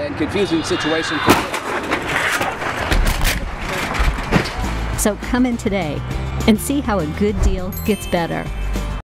and confusing situation. So come in today and see how a good deal gets better.